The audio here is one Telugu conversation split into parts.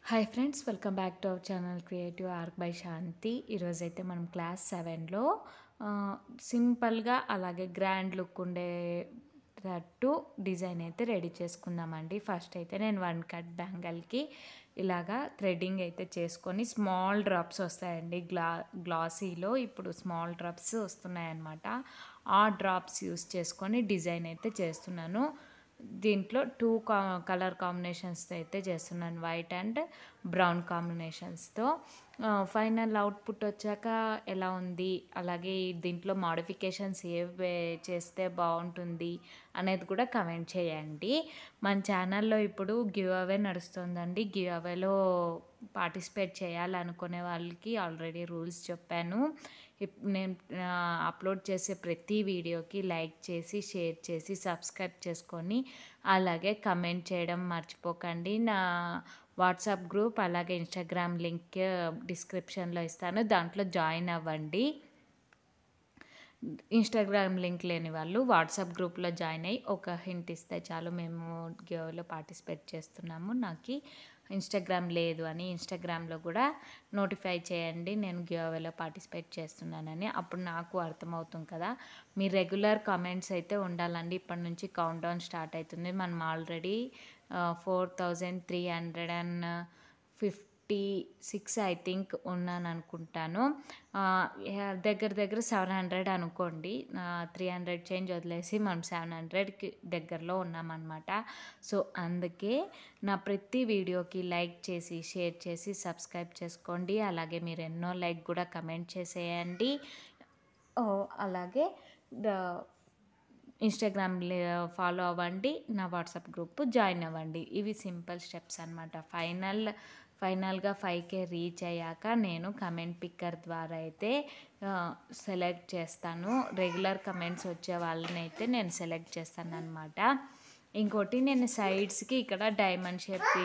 Hi friends, welcome back to our channel creative arc by Shanti. ఈరోజైతే మనం క్లాస్ 7లో సింపుల్గా అలాగే గ్రాండ్ లుక్ ఉండేటట్టు డిజైన్ అయితే రెడీ చేసుకుందామండి. ఫస్ట్ అయితే నేను 1 కట్ బ్యాంగిల్కి ఇలాగా థ్రెడ్డింగ్ అయితే చేసుకొని స్మాల్ డ్రాప్స్ వస్తాయండి. గ్లాసీలో ఇప్పుడు స్మాల్ డ్రాప్స్ వస్తున్నాయన్నమాట. ఆ డ్రాప్స్ యూస్ చేసుకొని డిజైన్ అయితే చేస్తున్నాను. దీంట్లో 2 కలర్ కాంబినేషన్స్తో అయితే చేస్తున్నాను, వైట్ అండ్ బ్రౌన్ కాంబినేషన్స్తో. ఫైనల్ అవుట్పుట్ వచ్చాక ఎలా ఉంది, అలాగే దీంట్లో మోడిఫికేషన్స్ చేస్తే బాగుంటుంది అనేది కూడా కమెంట్ చేయండి. మన ఛానల్లో ఇప్పుడు గివ్ అవే నడుస్తుందండి. గివ్ అవేలో పార్టిసిపేట్ చేయాలనుకునే వాళ్ళకి ఆల్రెడీ రూల్స్ చెప్పాను. నేను అప్లోడ్ చేసే ప్రతి వీడియోకి లైక్ చేసి, షేర్ చేసి, సబ్స్క్రైబ్ చేసుకొని అలాగే కమెంట్ చేయడం మర్చిపోకండి. నా వాట్సాప్ గ్రూప్ అలాగే ఇన్స్టాగ్రామ్ లింక్ డిస్క్రిప్షన్లో ఇస్తాను, దాంట్లో జాయిన్ అవ్వండి. ఇన్స్టాగ్రామ్ లింక్ లేని వాళ్ళు వాట్సాప్ గ్రూప్లో జాయిన్ అయ్యి ఒక హింట్ ఇస్తే చాలు, మేము గివ్లో పార్టిసిపేట్ చేస్తున్నాము, నాకు ఇన్స్టాగ్రామ్ లేదు అని ఇన్స్టాగ్రామ్లో కూడా నోటిఫై చేయండి నేను గివ్లో పార్టిసిపేట్ చేస్తున్నానని. అప్పుడు నాకు అర్థమవుతుంది కదా. మీ రెగ్యులర్ కామెంట్స్ అయితే ఉండాలండి. ఇప్పటి నుంచి కౌంట్ డౌన్ స్టార్ట్ అవుతుంది. మనం ఆల్రెడీ 4356 ఐ థింక్ ఉన్నాను అనుకుంటాను. దగ్గర 700 అనుకోండి. 300 చేంజ్ వదిలేసి మనం 700కి దగ్గరలో ఉన్నామన్నమాట. సో అందుకే నా ప్రతి వీడియోకి లైక్ చేసి, షేర్ చేసి, సబ్స్క్రైబ్ చేసుకోండి. అలాగే మీరు ఎన్నో లైక్ కూడా కమెంట్ చేసేయండి. అలాగే ఇన్స్టాగ్రామ్ ఫాలో అవ్వండి, నా వాట్సాప్ గ్రూప్ జాయిన్ అవ్వండి. ఇవి సింపుల్ స్టెప్స్ అనమాట. ఫైనల్గా 5K రీచ్ అయ్యాక నేను కమెంట్ పిక్కర్ ద్వారా అయితే సెలెక్ట్ చేస్తాను. రెగ్యులర్ కమెంట్స్ వచ్చే వాళ్ళని అయితే నేను సెలెక్ట్ చేస్తాను అనమాట. ఇంకోటి, నేను సైడ్స్కి ఇక్కడ డైమండ్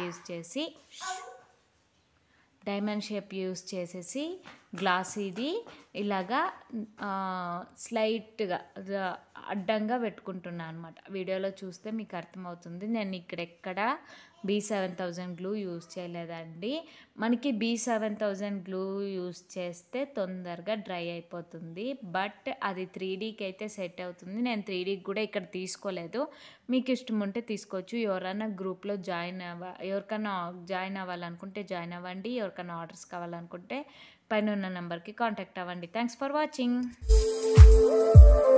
షేప్ యూస్ చేసేసి గ్లాసీది ఇలాగా స్లైట్గా అడ్డంగా పెట్టుకుంటున్నాను అనమాట. వీడియోలో చూస్తే మీకు అర్థమవుతుంది. నేను ఇక్కడెక్కడ B7000 గ్లూ యూస్ చేయలేదండి. మనకి B7000 గ్లూ యూస్ చేస్తే తొందరగా డ్రై అయిపోతుంది, బట్ అది 3Dకి అయితే సెట్ అవుతుంది. నేను 3Dకి కూడా ఇక్కడ తీసుకోలేదు. మీకు ఇష్టం ఉంటే తీసుకోవచ్చు. ఎవరైనా గ్రూప్లో ఎవరికైనా జాయిన్ అవ్వాలనుకుంటే జాయిన్ అవ్వండి. ఎవరికైనా ఆర్డర్స్ కావాలనుకుంటే పైన ఉన్న నెంబర్కి కాంటాక్ట్ అవ్వండి. Thanks for watching.